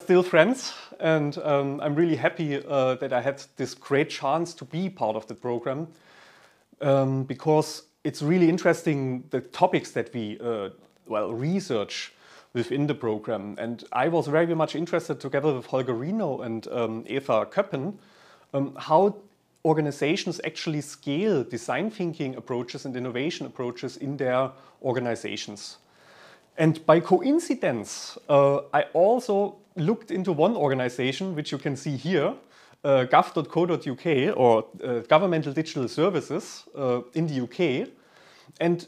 Still friends, and I'm really happy that I had this great chance to be part of the program because it's really interesting, the topics that we research within the program. And I was very much interested, together with Holger Rino and Eva Köppen, how organizations actually scale design thinking approaches and innovation approaches in their organizations. And by coincidence, I also looked into one organization, which you can see here, gov.co.uk, or Governmental Digital Services in the UK, and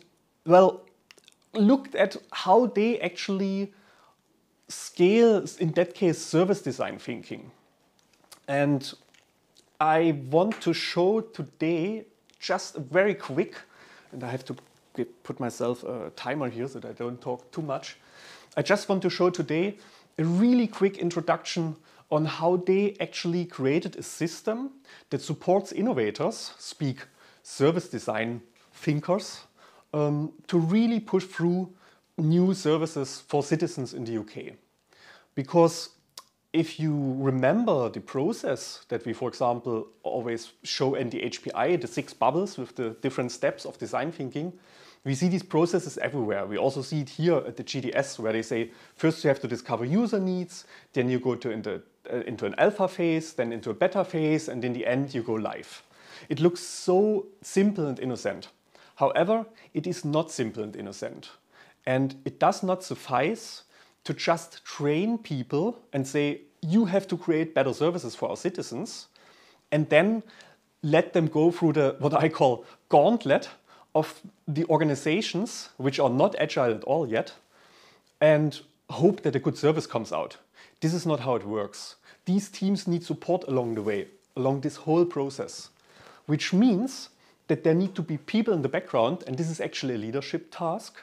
looked at how they actually scale, in that case, service design thinking. And I want to show today just a very quick, and I have to put myself a timer here so that I don't talk too much. I just want to show today a really quick introduction on how they actually created a system that supports innovators, speak service design thinkers, to really push through new services for citizens in the UK. Because if you remember the process that we, for example, always show in the HPI, the 6 bubbles with the different steps of design thinking, we see these processes everywhere. We also see it here at the GDS, where they say, first you have to discover user needs, then you go into an alpha phase, then into a beta phase, and in the end you go live. It looks so simple and innocent. However, it is not simple and innocent. And it does not suffice to just train people and say, you have to create better services for our citizens, and then let them go through the, what I call, gauntlet of the organizations, which are not agile at all yet, and hope that a good service comes out. This is not how it works. These teams need support along the way, along this whole process, which means that there need to be people in the background, and this is actually a leadership task,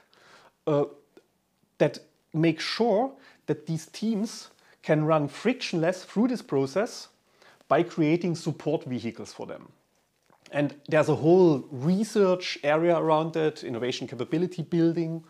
that make sure that these teams can run frictionless through this process by creating support vehicles for them. And there's a whole research area around it, innovation capability building.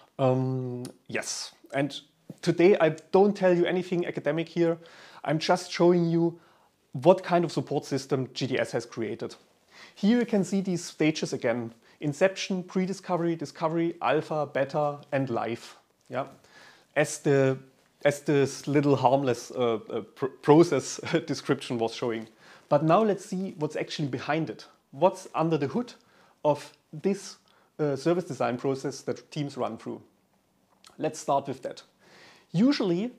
Yes, and today I don't tell you anything academic here. I'm just showing you what kind of support system GDS has created. Here you can see these stages again: inception, pre-discovery, discovery, alpha, beta, and live. Yeah, as this little harmless process description was showing. But now let's see what's actually behind it. What's under the hood of this service design process that teams run through? Let's start with that. Usually,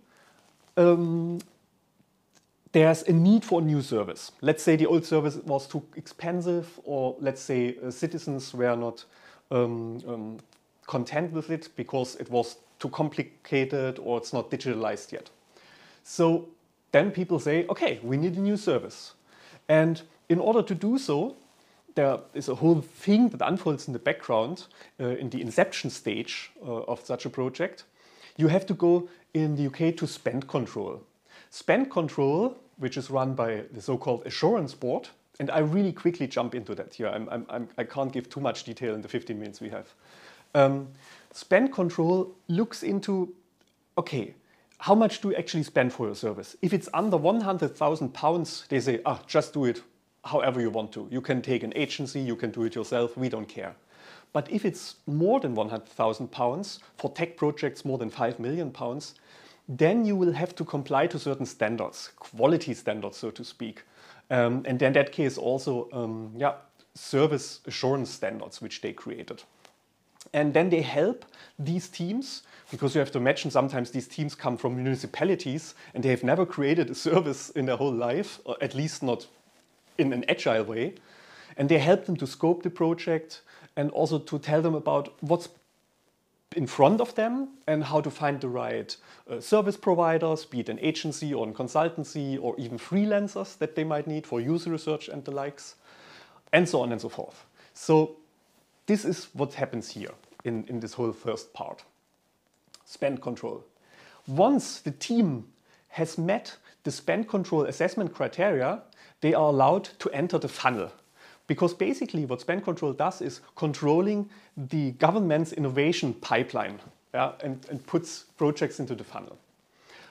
there's a need for a new service. Let's say the old service was too expensive, or let's say citizens were not content with it because it was too complicated or it's not digitalized yet. So then people say, okay, we need a new service. And in order to do so, there is a whole thing that unfolds in the background in the inception stage of such a project. You have to go in the UK to spend control. Spend control, which is run by the so-called assurance board, and I really quickly jump into that here. I can't give too much detail in the 15 minutes we have. Spend control looks into, okay, how much do you actually spend for your service? If it's under £100,000, they say, just do it however you want to. You can take an agency, you can do it yourself, we don't care. But if it's more than £100,000, for tech projects more than £5 million, then you will have to comply to certain standards, quality standards, so to speak. And in that case also, service assurance standards, which they created. And then they help these teams, because you have to imagine sometimes these teams come from municipalities and they have never created a service in their whole life, or at least not in an agile way. And they help them to scope the project and also to tell them about what's in front of them and how to find the right service providers, be it an agency or a consultancy or even freelancers that they might need for user research and the likes, and so on and so forth. So this is what happens here in this whole first part. Spend control. Once the team has met the spend control assessment criteria, they are allowed to enter the funnel. Because basically what spend control does is controlling the government's innovation pipeline, and puts projects into the funnel.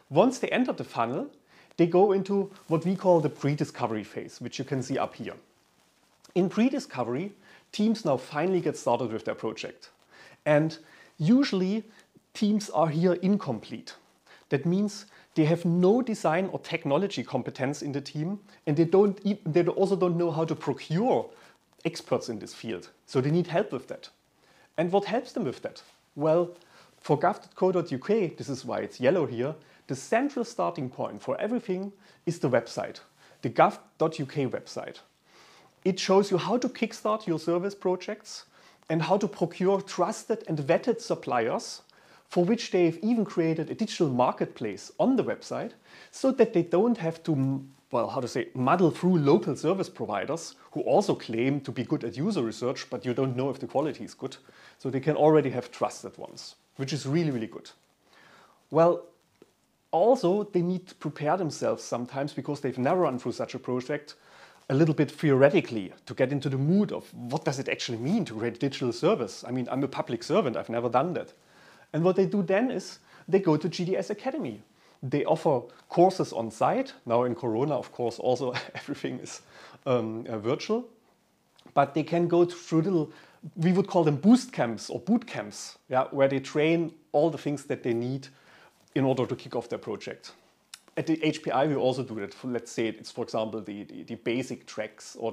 Once they enter the funnel, they go into what we call the pre-discovery phase, which you can see up here. In pre-discovery, teams now finally get started with their project. And usually, teams are here incomplete. That means they have no design or technology competence in the team, and they also don't know how to procure experts in this field. So they need help with that. And what helps them with that? Well, for gov.co.uk, this is why it's yellow here, the central starting point for everything is the website, the gov.uk website. It shows you how to kickstart your service projects and how to procure trusted and vetted suppliers, for which they've even created a digital marketplace on the website so that they don't have to, muddle through local service providers who also claim to be good at user research, but you don't know if the quality is good. So they can already have trusted ones, which is really, really good. Well, also they need to prepare themselves sometimes because they've never run through such a project a little bit theoretically to get into the mood of what does it actually mean to create a digital service. I mean, I'm a public servant, I've never done that. And what they do then is they go to GDS Academy. They offer courses on site. Now in Corona, of course, also everything is virtual. But they can go through little, we would call them boost camps or boot camps, yeah, where they train all the things that they need in order to kick off their project. At the HPI, we also do that. Let's say it's, for example, the basic tracks or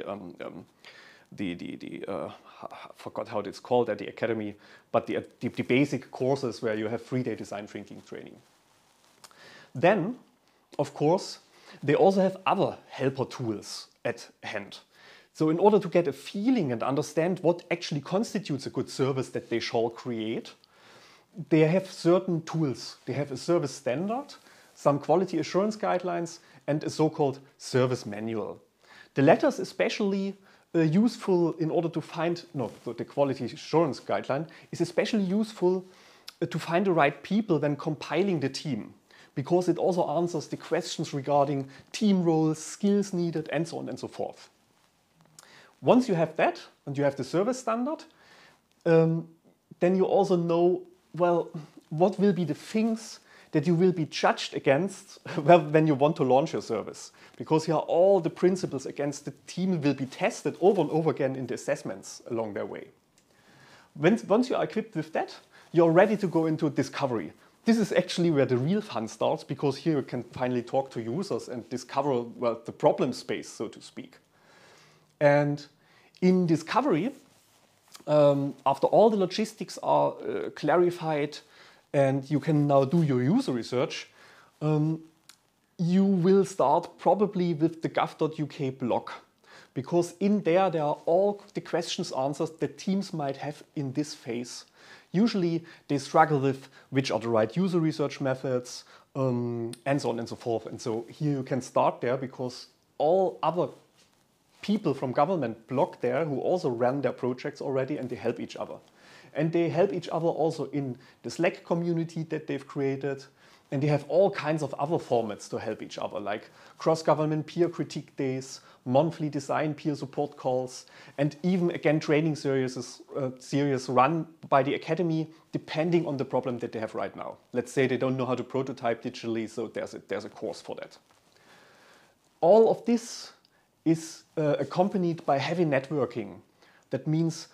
I forgot how it's called at the academy, but the basic courses where you have 3-day design thinking training. Then, of course, they also have other helper tools at hand. So in order to get a feeling and understand what actually constitutes a good service that they shall create, they have certain tools. They have a service standard, some quality assurance guidelines, and a so-called service manual. The latter is especially useful in order to find, the quality assurance guideline is especially useful to find the right people when compiling the team, because it also answers the questions regarding team roles, skills needed, and so on and so forth. Once you have that, and you have the service standard, then you also know, well, what will be the things that you will be judged against when you want to launch your service. Because here all the principles against the team will be tested over and over again in the assessments along their way. Once you are equipped with that, you're ready to go into discovery. This is actually where the real fun starts, because here you can finally talk to users and discover, well, the problem space, so to speak. And in discovery, after all the logistics are clarified and you can now do your user research, you will start probably with the gov.uk blog, because in there are all the questions answered that teams might have in this phase. Usually they struggle with which are the right user research methods, and so on and so forth. And so here you can start there, because all other people from government blog there who also ran their projects already, and they help each other. And they help each other also in the Slack community that they've created. And they have all kinds of other formats to help each other, like cross-government peer critique days, monthly design peer support calls, and even, again, training series run by the academy, depending on the problem that they have right now. Let's say they don't know how to prototype digitally, so there's a course for that. All of this is accompanied by heavy networking. That means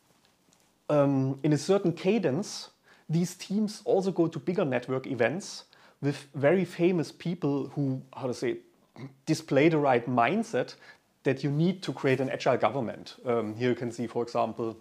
in a certain cadence, these teams also go to bigger network events with very famous people who, display the right mindset that you need to create an agile government. Here you can see, for example,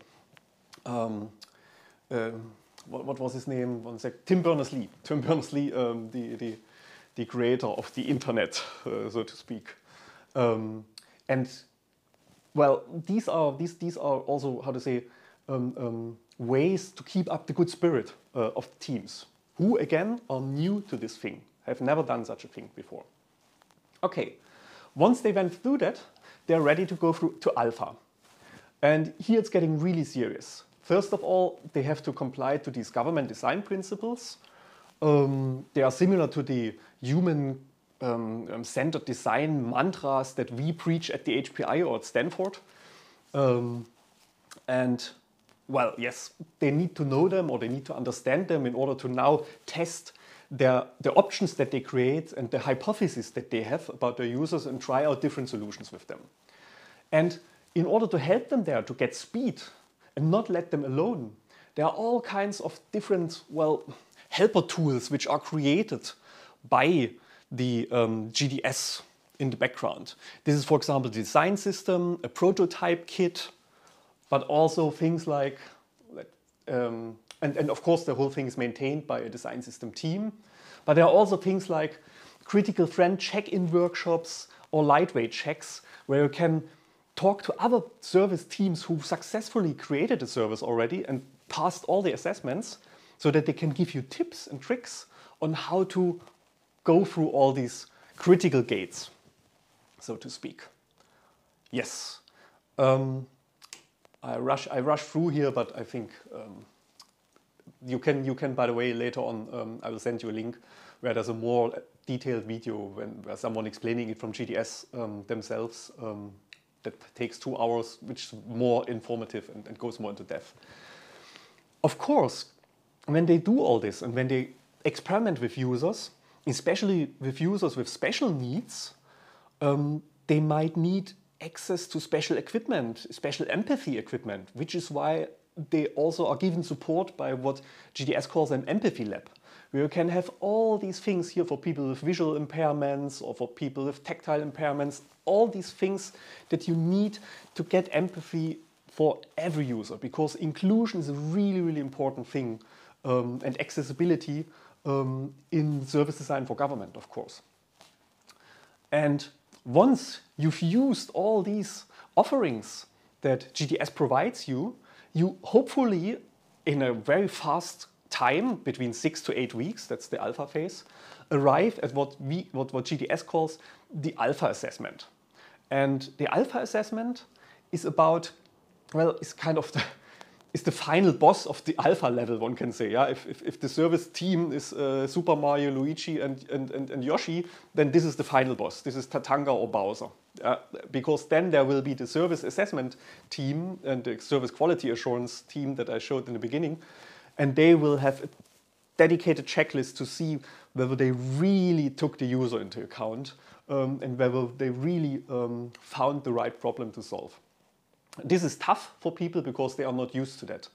what was his name? One sec. Tim Berners-Lee. Tim Berners-Lee, the creator of the internet, so to speak. And well, these are also ways to keep up the good spirit of teams, who again are new to this thing, have never done such a thing before. Okay, once they went through that, they're ready to go through to alpha. And here it's getting really serious. First of all, they have to comply to these government design principles. They are similar to the human centered design mantras that we preach at the HPI or at Stanford. And well, yes, they need to know them, or they need to understand them in order to now test the options that they create and the hypotheses that they have about their users and try out different solutions with them. And in order to help them there to get speed and not let them alone, there are all kinds of different, well, helper tools which are created by the GDS in the background. This is, for example, the design system, a prototype kit, but also things like, and of course the whole thing is maintained by a design system team, but there are also things like critical friend check-in workshops or lightweight checks where you can talk to other service teams who successfully created a service already and passed all the assessments so that they can give you tips and tricks on how to go through all these critical gates, so to speak. Yes, I rush through here, but I think you can, by the way, later on, I will send you a link where there's a more detailed video where someone explaining it from GDS themselves. That takes 2 hours, which is more informative and goes more into depth. Of course, when they do all this and when they experiment with users, especially with users with special needs, they might need access to special equipment, special empathy equipment, which is why they also are given support by what GDS calls an empathy lab, where you can have all these things here for people with visual impairments or for people with tactile impairments, all these things that you need to get empathy for every user, because inclusion is a really, really important thing, and accessibility in service design for government, of course. And once you've used all these offerings that GDS provides you, you hopefully, in a very fast time, between 6 to 8 weeks, that's the alpha phase, arrive at what GDS calls the alpha assessment. And the alpha assessment is about, well, it's kind of the final boss of the alpha level, one can say. Yeah? If the service team is Super Mario, Luigi, and Yoshi, then this is the final boss. This is Tatanga or Bowser. Because then there will be the service assessment team and the service quality assurance team that I showed in the beginning, and they will have a dedicated checklist to see whether they really took the user into account and whether they really found the right problem to solve. This is tough for people because they are not used to that.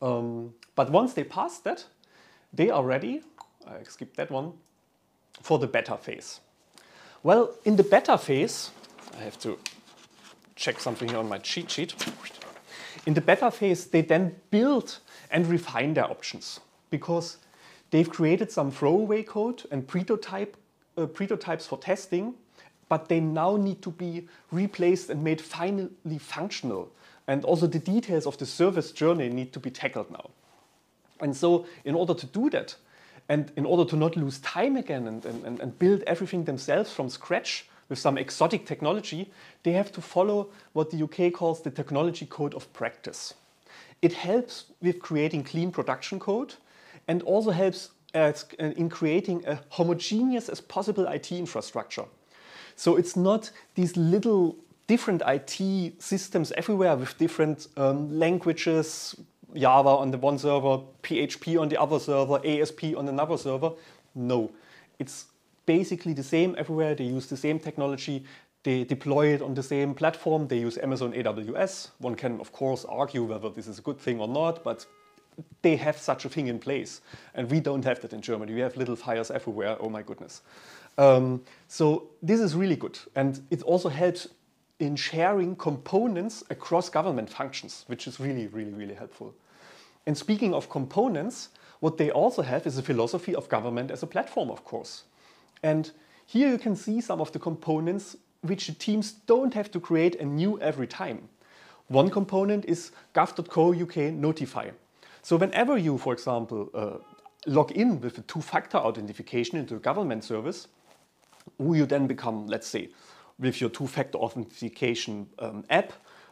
But once they pass that, they are ready, I skipped that one, for the beta phase. Well, in the beta phase, I have to check something here on my cheat sheet. In the beta phase, they then build and refine their options because they've created some throwaway code and prototypes for testing, but they now need to be replaced and made finally functional. And also the details of the service journey need to be tackled now. And so in order to do that, and in order to not lose time again and build everything themselves from scratch with some exotic technology, they have to follow what the UK calls the Technology Code of Practice. It helps with creating clean production code and also helps in creating a homogeneous as possible IT infrastructure. So it's not these little different IT systems everywhere with different languages, Java on the one server, PHP on the other server, ASP on another server. No, it's basically the same everywhere. They use the same technology. They deploy it on the same platform. They use Amazon AWS. One can, of course, argue whether this is a good thing or not, but they have such a thing in place. And we don't have that in Germany. We have little fires everywhere. Oh my goodness. So this is really good. And it also helps in sharing components across government functions, which is really, really, really helpful. And speaking of components, what they also have is a philosophy of government as a platform, of course. And here you can see some of the components which the teams don't have to create anew every time. One component is gov.co UK Notify. So whenever you, for example, log in with a two-factor authentication into a government service, who you then become, let's say, with your two-factor authentication app,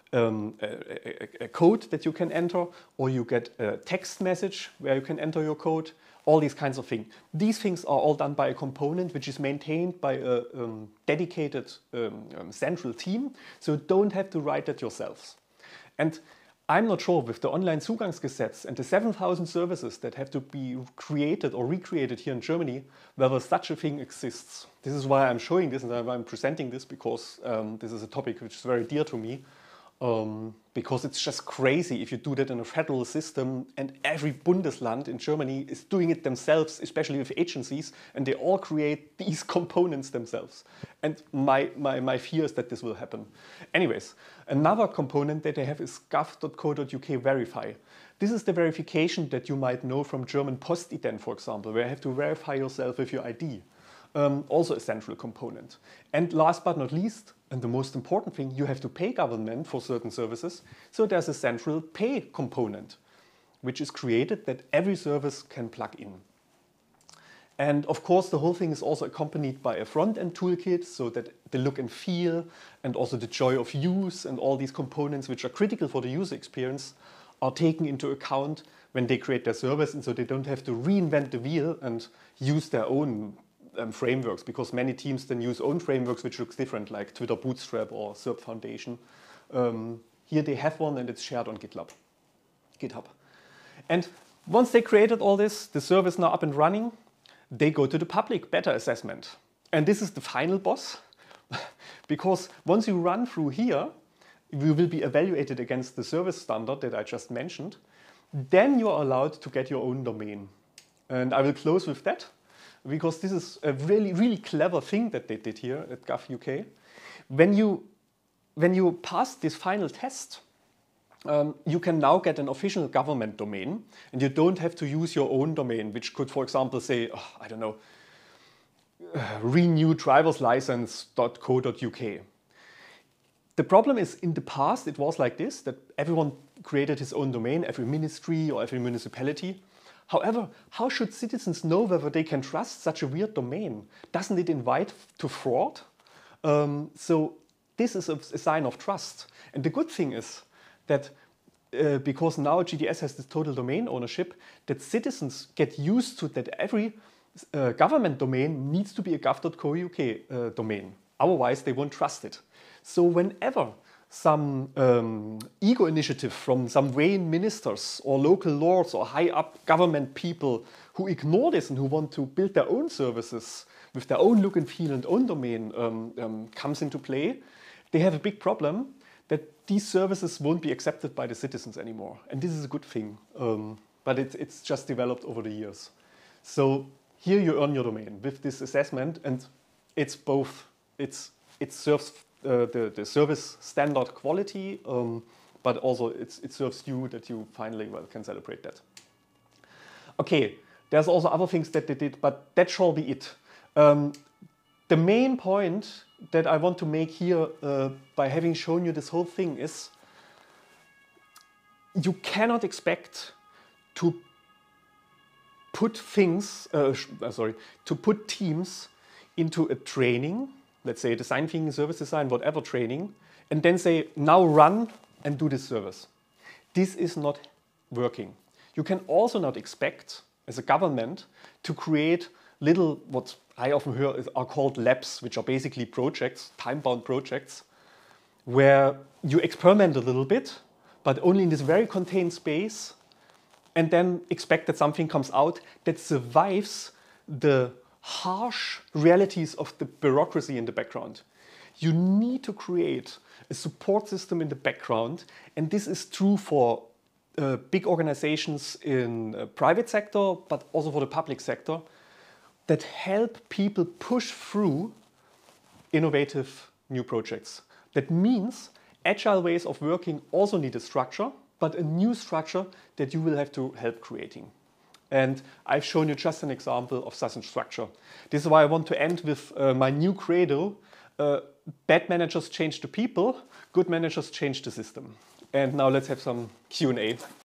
a code that you can enter, or you get a text message where you can enter your code, all these kinds of things. These things are all done by a component which is maintained by a dedicated central team, so you don't have to write that yourselves. And I'm not sure with the Onlinezugangsgesetz and the 7,000 services that have to be created or recreated here in Germany, whether such a thing exists. This is why I'm showing this and why I'm presenting this, because this is a topic which is very dear to me. Because it's just crazy if you do that in a federal system and every Bundesland in Germany is doing it themselves, especially with agencies, and they all create these components themselves. And my fear is that this will happen. Anyways, another component that they have is gov.co.uk verify. This is the verification that you might know from German Postident, for example, where you have to verify yourself with your ID. Also a central component. And last but not least, and the most important thing, you have to pay government for certain services. So there's a central pay component, which is created that every service can plug in. And of course, the whole thing is also accompanied by a front-end toolkit, so that the look and feel and also the joy of use and all these components which are critical for the user experience are taken into account when they create their service, and so they don't have to reinvent the wheel and use their own frameworks, because many teams then use own frameworks which looks different, like Twitter Bootstrap or SERP Foundation. Here they have one and it's shared on GitHub. And once they created all this, the service now up and running, they go to the public beta assessment. And this is the final boss, because once you run through here, you will be evaluated against the service standard that I just mentioned. Then you are allowed to get your own domain. And I will close with that, because this is a really, really clever thing that they did here at gov.uk. When you pass this final test, you can now get an official government domain, and you don't have to use your own domain, which could, for example, say, oh, I don't know, renewdriverslicense.co.uk. The problem is, in the past, it was like this, that everyone created his own domain, every ministry or every municipality. However, how should citizens know whether they can trust such a weird domain? Doesn't it invite to fraud? So this is a sign of trust. And the good thing is that because now GDS has this total domain ownership, that citizens get used to that every government domain needs to be a gov.co.uk domain. Otherwise, they won't trust it. So whenever some ego initiative from some vain ministers or local lords or high-up government people who ignore this and who want to build their own services with their own look and feel and own domain comes into play, they have a big problem that these services won't be accepted by the citizens anymore. And this is a good thing, but it's just developed over the years. So here you earn your domain with this assessment, and it's both, it serves the service standard quality, but also it serves you that you finally can celebrate that. Okay, there's also other things that they did, but that shall be it. The main point that I want to make here by having shown you this whole thing is you cannot expect to put things, to put teams into a training, let's say design thinking, service design, whatever training, and then say, now run and do this service. This is not working. You can also not expect, as a government, to create little, what I often hear are called labs, which are basically projects, time-bound projects, where you experiment a little bit, but only in this very contained space, and then expect that something comes out that survives the harsh realities of the bureaucracy in the background. You need to create a support system in the background, and this is true for big organizations in the private sector, but also for the public sector, that help people push through innovative new projects. That means agile ways of working also need a structure, but a new structure that you will have to help creating. And I've shown you just an example of such a structure. This is why I want to end with my new credo. Bad managers change the people, good managers change the system. And now let's have some Q&A.